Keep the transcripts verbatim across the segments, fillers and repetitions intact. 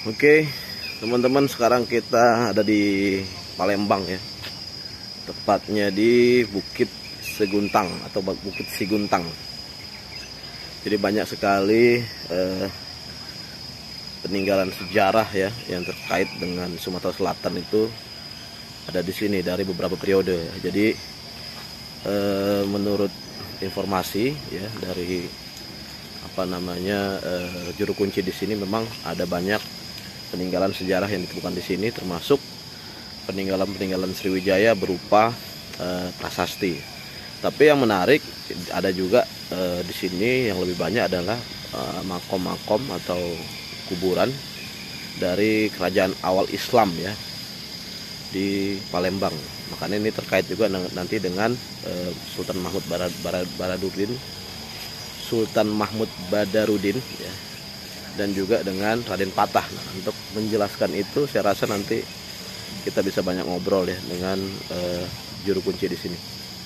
Oke, teman-teman, sekarang kita ada di Palembang ya. Tepatnya di Bukit Seguntang atau Bukit Siguntang. Jadi banyak sekali eh, peninggalan sejarah ya yang terkait dengan Sumatera Selatan itu ada di sini dari beberapa periode. Jadi eh, menurut informasi ya dari apa namanya eh, juru kunci di sini, memang ada banyak peninggalan sejarah yang ditemukan di sini, termasuk peninggalan-peninggalan Sriwijaya berupa eh, prasasti. Tapi yang menarik ada juga eh, di sini yang lebih banyak adalah eh, makom-makom atau kuburan dari kerajaan awal Islam ya di Palembang. Makanya ini terkait juga nanti dengan eh, Sultan Mahmud Barad, Barad, Baradudin, Sultan Mahmud Badarudin ya, dan juga dengan Raden Patah. Nah, untuk menjelaskan itu saya rasa nanti kita bisa banyak ngobrol ya dengan uh, juru kunci di sini.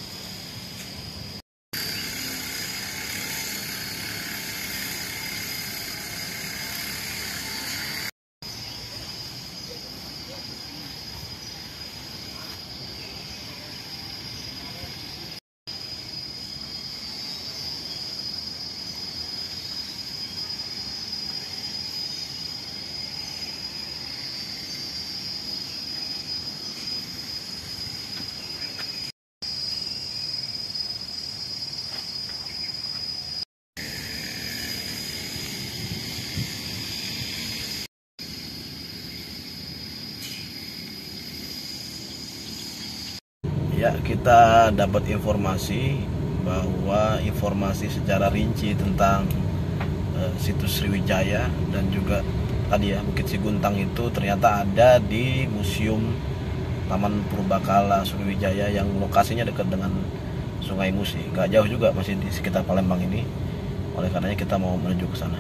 Ya, kita dapat informasi bahwa informasi secara rinci tentang uh, situs Sriwijaya dan juga tadi ya Bukit Siguntang itu ternyata ada di Museum Taman Purbakala Sriwijaya yang lokasinya dekat dengan Sungai Musi. Gak jauh juga, masih di sekitar Palembang ini. Oleh karenanya kita mau menuju ke sana.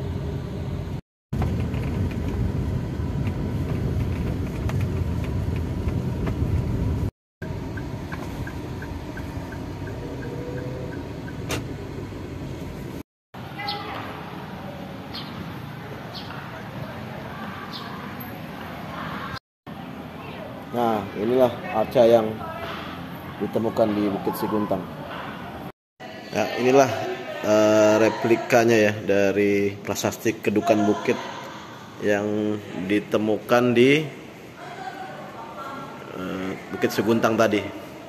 Nah, inilah arca yang ditemukan di Bukit Siguntang. Nah, inilah uh, replikanya ya dari prasasti kedukan bukit yang ditemukan di uh, Bukit Siguntang tadi.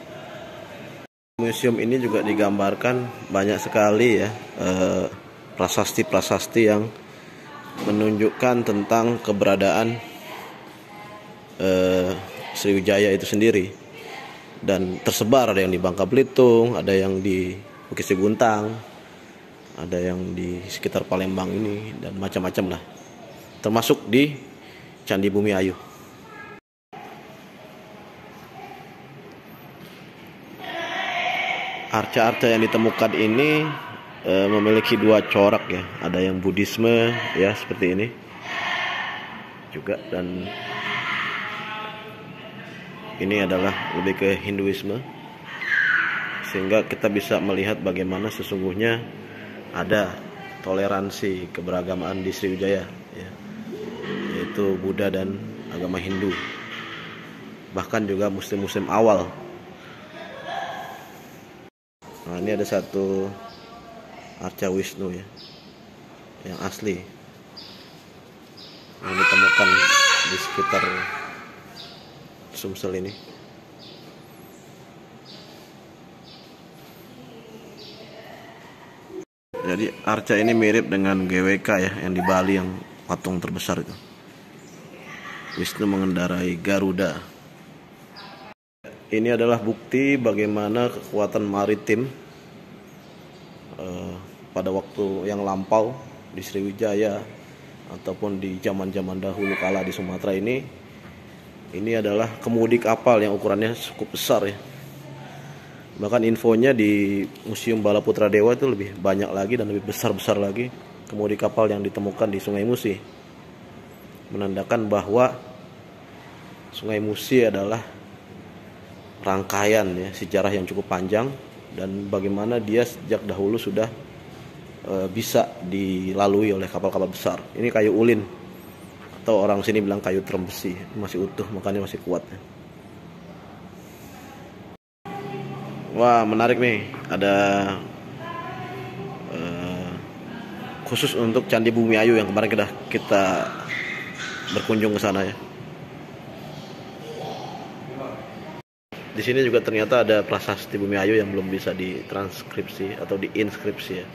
Museum ini juga digambarkan banyak sekali ya uh, prasasti-prasasti yang menunjukkan tentang keberadaan uh, Sriwijaya itu sendiri, dan tersebar, ada yang di Bangka Belitung, ada yang di Bukit Siguntang, ada yang di sekitar Palembang ini, dan macam-macam lah, termasuk di Candi Bumi Ayu. Arca-arca yang ditemukan ini e, memiliki dua corak ya, ada yang Buddhisme ya seperti ini juga, dan ini adalah lebih ke Hinduisme, sehingga kita bisa melihat bagaimana sesungguhnya ada toleransi keberagamaan di Sriwijaya ya, yaitu Buddha dan agama Hindu, bahkan juga muslim-muslim awal. Nah, ini ada satu arca Wisnu ya yang asli yang ditemukan di sekitar Sumsel ini. Jadi arca ini mirip dengan G W K ya yang di Bali, yang patung terbesar itu. Wisnu mengendarai Garuda. Ini adalah bukti bagaimana kekuatan maritim eh, pada waktu yang lampau di Sriwijaya ataupun di zaman-zaman dahulu kala di Sumatera ini. Ini adalah kemudi kapal yang ukurannya cukup besar ya. Bahkan infonya di Museum Bala Putra Dewa itu lebih banyak lagi dan lebih besar-besar lagi kemudi kapal yang ditemukan di Sungai Musi. Menandakan bahwa Sungai Musi adalah rangkaian ya sejarah yang cukup panjang, dan bagaimana dia sejak dahulu sudah e, bisa dilalui oleh kapal-kapal besar. Ini kayu ulin atau orang sini bilang kayu trembesi, masih utuh, makanya masih kuat. Wah, menarik nih, ada uh, khusus untuk Candi Bumiayu yang kemarin kita kita berkunjung ke sana ya. Di sini juga ternyata ada prasasti Bumiayu yang belum bisa ditranskripsi atau diinskripsi ya.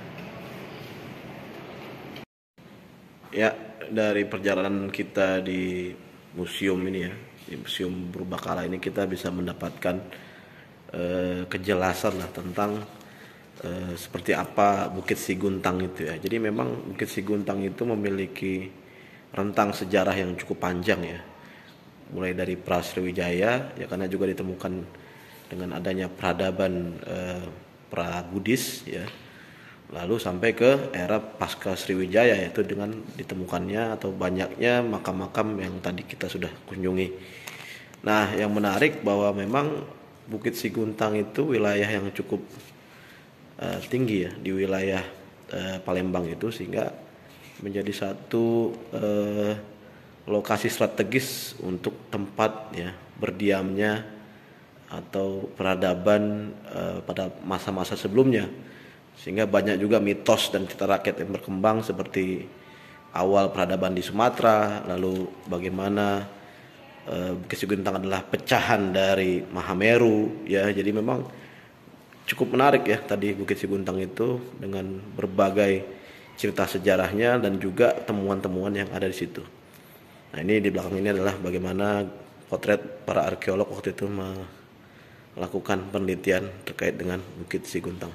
Ya, dari perjalanan kita di museum ini ya, di Museum Purbakala ini kita bisa mendapatkan eh, kejelasan lah tentang eh, seperti apa Bukit Siguntang itu ya. Jadi memang Bukit Siguntang itu memiliki rentang sejarah yang cukup panjang ya. Mulai dari pra Sriwijaya ya, karena juga ditemukan dengan adanya peradaban eh, pra Buddhis ya. Lalu sampai ke era pasca Sriwijaya, yaitu dengan ditemukannya atau banyaknya makam-makam yang tadi kita sudah kunjungi. Nah, yang menarik bahwa memang Bukit Siguntang itu wilayah yang cukup uh, tinggi ya di wilayah uh, Palembang itu, sehingga menjadi satu uh, lokasi strategis untuk tempat ya berdiamnya atau peradaban uh, pada masa-masa sebelumnya. Sehingga banyak juga mitos dan cerita rakyat yang berkembang seperti awal peradaban di Sumatera, lalu bagaimana e, Bukit Siguntang adalah pecahan dari Mahameru ya. Jadi memang cukup menarik ya tadi Bukit Siguntang itu dengan berbagai cerita sejarahnya dan juga temuan-temuan yang ada di situ. Nah, ini di belakang ini adalah bagaimana potret para arkeolog waktu itu melakukan penelitian terkait dengan Bukit Siguntang.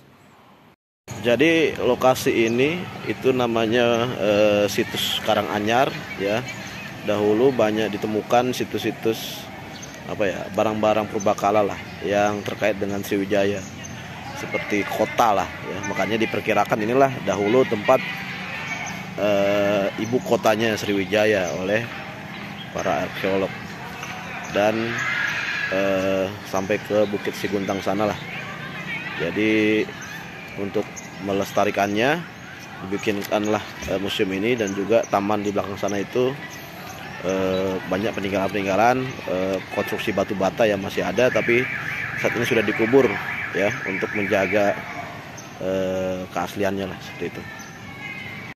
Jadi lokasi ini itu namanya e, situs Karanganyar ya. Dahulu banyak ditemukan situs-situs apa ya, barang-barang purbakala lah yang terkait dengan Sriwijaya, seperti kota lah ya. Makanya diperkirakan inilah dahulu tempat e, ibu kotanya Sriwijaya oleh para arkeolog, dan e, sampai ke Bukit Siguntang sana lah. Jadi untuk melestarikannya dibikinkanlah e, museum ini, dan juga taman di belakang sana itu e, banyak peninggalan-peninggalan e, konstruksi batu bata yang masih ada tapi saat ini sudah dikubur ya, untuk menjaga e, keasliannya lah seperti itu.